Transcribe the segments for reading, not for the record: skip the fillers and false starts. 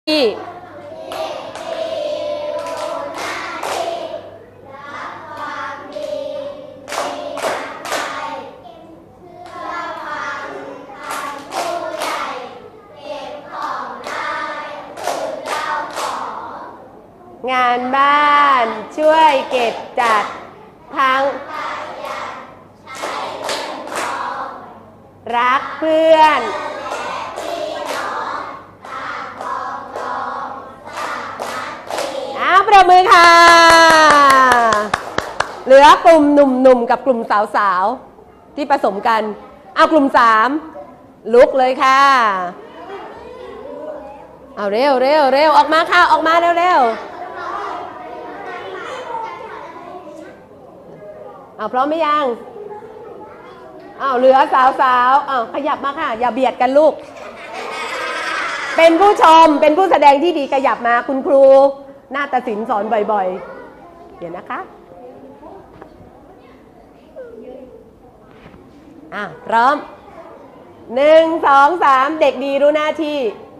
ที่งานบ้านช่วยเก็บจัดทั้งรักเพื่อนประมือค่ะเหลือกลุ่มหนุ่มๆกับกลุ่มสาวๆที่ผสมกันเอากลุ่ม3ลุกเลยค่ะเอาเร็วเร็วเร็วออกมาค่ะออกมาเร็วเร็วเอาพร้อมไหมยังเอาเหลือสาวๆเอาขยับมาค่ะอย่าเบียดกันลูกเป็นผู้ชมเป็นผู้แสดงที่ดีขยับมาคุณครูนาฏศิลป์สอนบ่อยๆเดี๋ยวนะคะพร้อม1 2 3เด็กดีรู้หน้าที่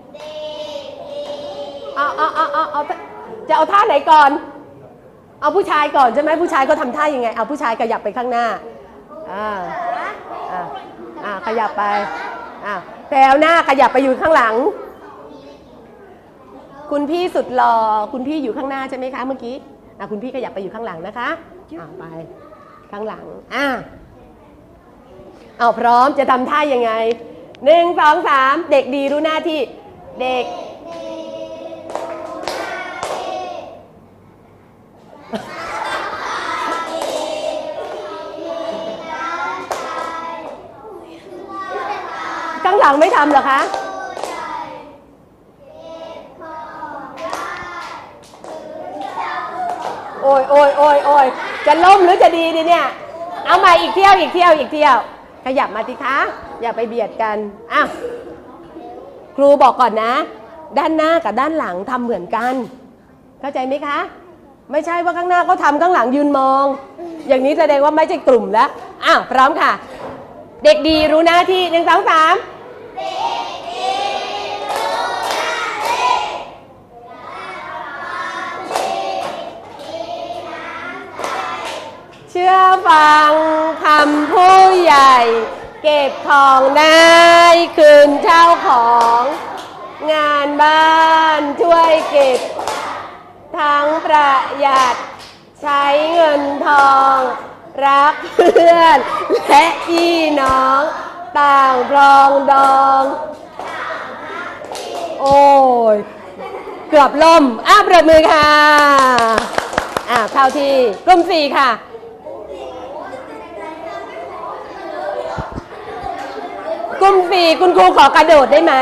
เอาจะเอาท่าไหนก่อนเอาผู้ชายก่อนใช่ไหมผู้ชายเขาทำท่ายังไงเอาผู้ชายขยับไปข้างหน้าขยับไปแถวหน้าขยับไปอยู่ข้างหลังคุณพี่สุดหล่อคุณพี่อยู่ข้างหน้าใช่ไหมคะเมื่อกี้คุณพี่ขยับไปอยู่ข้างหลังนะคะไปข้างหลังเอาพร้อมจะทำท่ายังไง1 2 3เด็กดีรู้หน้าที่เด็กข้างหลังไม่ทำเหรอคะโอ้ยจะล่มหรือจะดีดิเนี่ยเอาใหม่อีกเที่ยวขยับมาสิคะอย่าไปเบียดกันครูบอกก่อนนะด้านหน้ากับด้านหลังทำเหมือนกันเข้าใจไหมคะไม่ใช่ว่าข้างหน้าเขาทำข้างหลังยืนมองอย่างนี้แสดงว่าไม่ใช่กลุ่มแล้วพร้อมค่ะเด็กดีรู้หน้าที่1 2 3เชื่อฟังคำผู้ใหญ่เก็บของได้คืนเจ้าของงานบ้านช่วยเก็บทั้งประหยัดใช้เงินทองรักเพื่อนและพี่น้องต่างปรองดองโอ้ยเกือบล่มประมือค่ะเข้าที่กลุ่ม4ค่ะกลุ่ม4คุณครูขอกระโดดได้ไหม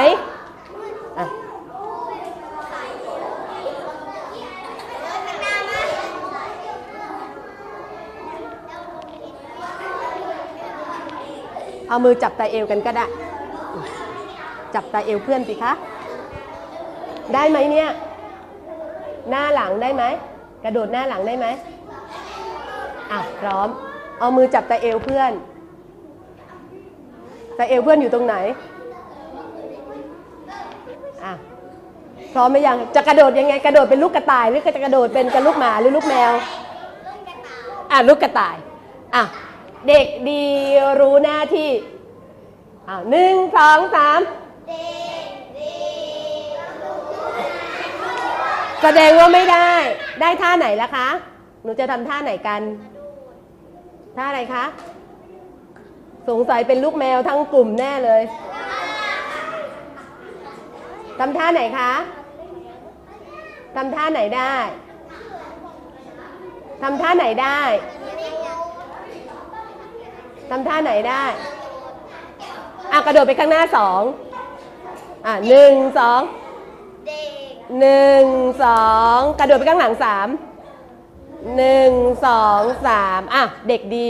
เอามือจับตาเอวกันก็ได้จับตาเอวเพื่อนสิคะได้ไหมเนี่ยหน้าหลังได้ไหมกระโดดหน้าหลังได้ไหมพร้อมเอามือจับตาเอวเพื่อนตาเอวเพื่อนอยู่ตรงไหนพร้อมไหมยังจะกระโดดยังไงกระโดดเป็นลูกกระต่ายหรือจะกระโดดเป็นกระลูกหมาหรือลูกแมวลูกกระต่ายเด็กดีรู้หน้าที่1 2 3แสดงว่าไม่ได้ท่าไหนล่ะคะหนูจะทำท่าไหนกันท่าอะไรคะสงสัยเป็นลูกแมวทั้งกลุ่มแน่เลยทำท่าไหนคะทำท่าไหนได้ทำท่าไหนได้ทำท่าไหนได้กระโดดไปข้างหน้า2 1 2 1 2กระโดดไปข้างหลัง3 1 2 3เด็กดี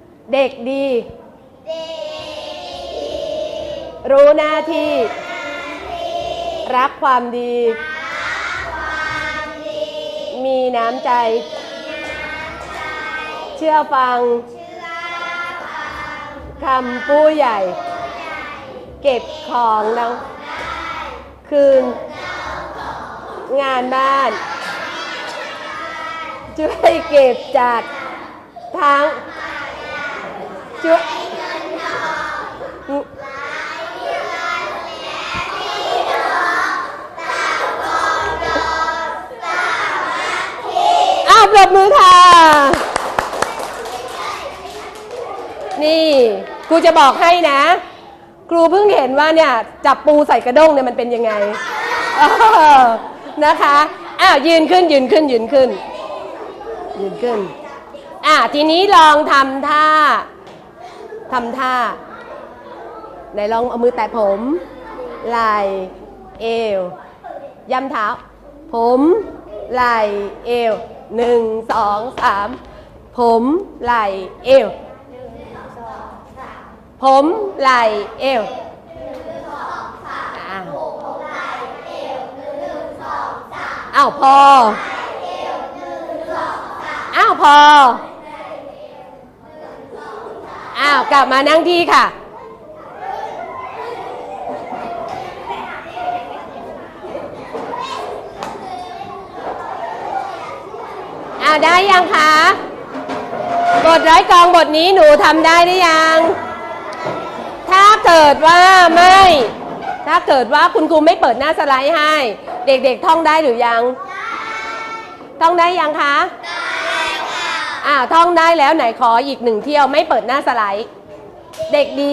รู้หน้าที่รักความดีมีน้ำใจเชื่อฟังคำผู้ใหญ่เก็บของคืนงานบ้านช่วยเก็บจัดทั้งช่วยปรบมือค่ะนี่ครูจะบอกให้นะครูเพิ่งเห็นว่าเนี่ยจับปูใส่กระด้งเนี่ยมันเป็นยังไงนะคะยืนขึ้นทีนี้ลองทำท่าไหนลองเอามือแตะผมไหล่เอวย้ำเท้าผมไหล่เอว1 2 3ผมไหล่เอวผมไหล่เอวพอกลับมานั่งที่ค่ะได้ยังคะบทร้อยกลองบทนี้หนูทำได้หรือยังถ้าเกิดว่าคุณครูไม่เปิดหน้าสไลด์ให้เด็กๆท่องได้หรือยังท่องได้ยังคะได้ค่ะท่องได้แล้วไหนขออีก1เที่ยวไม่เปิดหน้าสไลด์เด็กดี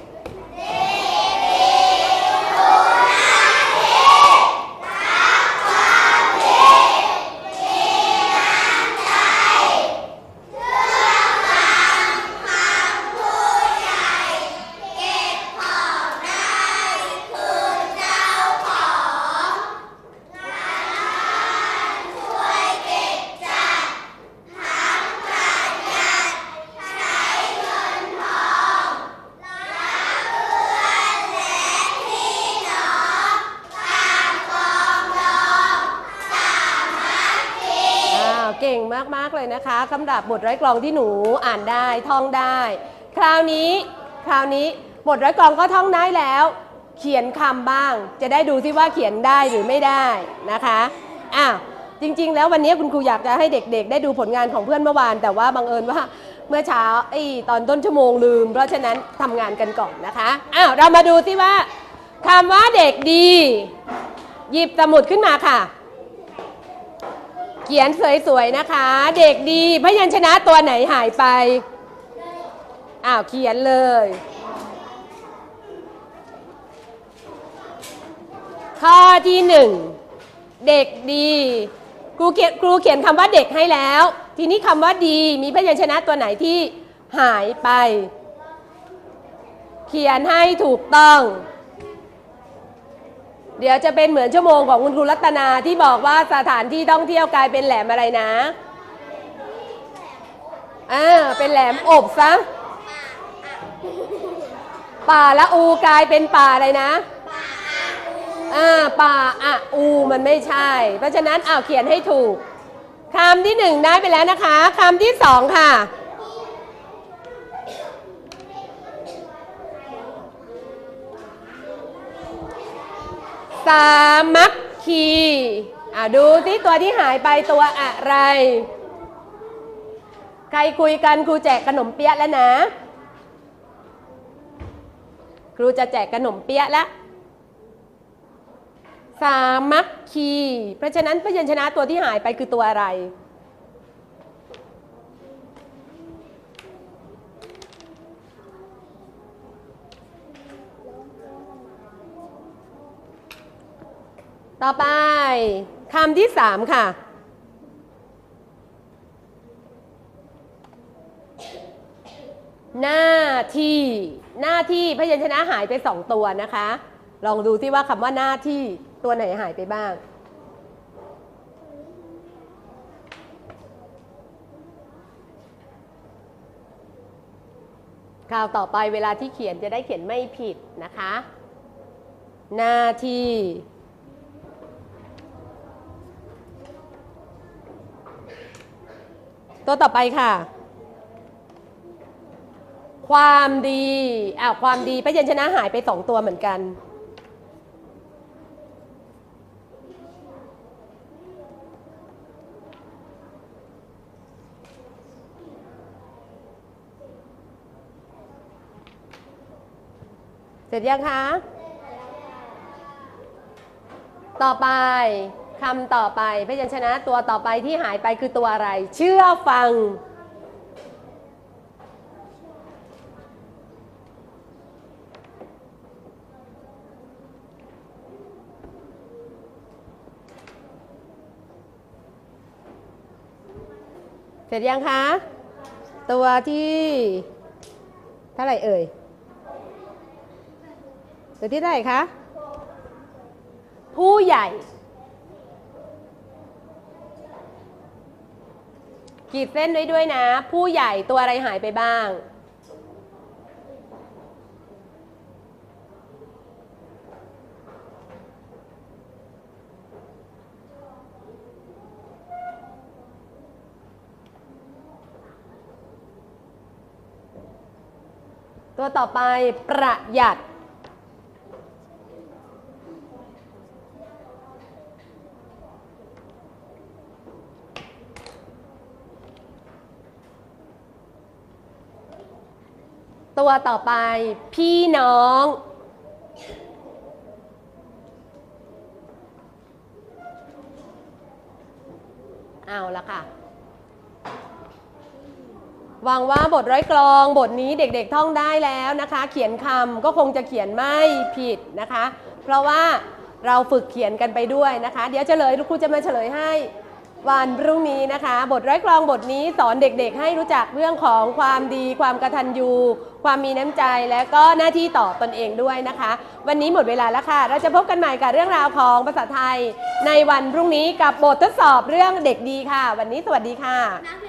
เก่งมากๆเลยนะคะสำหรับบทร้อยกลองที่หนูอ่านได้ท่องได้คราวนี้บทร้อยกลองก็ท่องได้แล้วเขียนคำบ้างจะได้ดูซิว่าเขียนได้หรือไม่ได้นะคะจริงๆแล้ววันนี้คุณครูอยากจะให้เด็กๆได้ดูผลงานของเพื่อนเมื่อวานแต่ว่าบังเอิญว่าเมื่อเช้าตอนต้นชั่วโมงลืมเพราะฉะนั้นทำงานกันก่อนนะคะเรามาดูซิว่าคำว่าเด็กดีหยิบสมุดขึ้นมาค่ะเขียนสวยๆนะคะเด็กดีพยัญชนะตัวไหนหายไปเขียนเลยข้อที่1เด็กดีครูเขียนคำว่าเด็กให้แล้วทีนี้คำว่าดีมีพยัญชนะตัวไหนที่หายไปเขียนให้ถูกต้องเดี๋ยวจะเป็นเหมือนชั่วโมงของคุณครูรัตนาที่บอกว่าสถานที่ท่องเที่ยวกลายเป็นแหลมอะไรนะเป็นแหลมอบซะป่าละอูกลายเป็นป่าอะไรนะป่าอูมันไม่ใช่เพราะฉะนั้นเขียนให้ถูกคำที่1ได้ไปแล้วนะคะคำที่2ค่ะสามัคคีดูสิตัวที่หายไปตัวอะไรใครคุยกันครูแจกขนมเปี๊ยะแล้วนะครูจะแจกขนมเปี๊ยะแล้วสามัคคีเพราะฉะนั้นพยัญชนะตัวที่หายไปคือตัวอะไรต่อไปคำที่3ค่ะหน้าที่พยัญชนะหายไป2ตัวนะคะลองดูซิว่าคำว่าหน้าที่ตัวไหนหายไปบ้างคราวต่อไปเวลาที่เขียนจะได้เขียนไม่ผิดนะคะหน้าที่ตัวต่อไปค่ะความดีความดีพยัญชนะหายไป2ตัวเหมือนกันเสร็จยังคะ ต่อไปคำต่อไปพยัญชนะตัวต่อไปที่หายไปคือตัวอะไร เชื่อฟัง เสร็จยังคะ ตัวที่เท่าไหร่เอ่ยตัวที่เท่าไหร่คะ ผู้ใหญ่ขีดเส้นไว้ด้วยนะ ผู้ใหญ่ตัวอะไรหายไปบ้าง ตัวต่อไปประหยัดตัวต่อไปพี่น้องเอาละค่ะหวังว่าบทร้อยกลองบทนี้เด็กๆท่องได้แล้วนะคะ เขียนคำก็คงจะเขียนไม่ผิดนะคะ เพราะว่าเราฝึกเขียนกันไปด้วยนะคะ เดี๋ยวเฉลยครูจะมาเฉลยให้วันพรุ่งนี้นะคะ บทร้อยกลองบทนี้สอนเด็กๆให้รู้จักเรื่องของความดีความกตัญญูความมีน้ำใจและก็หน้าที่ต่อตนเองด้วยนะคะ วันนี้หมดเวลาแล้วค่ะเราจะพบกันใหม่กับเรื่องราวของภาษาไทยในวันพรุ่งนี้กับบททดสอบเรื่องเด็กดีค่ะวันนี้สวัสดีค่ะ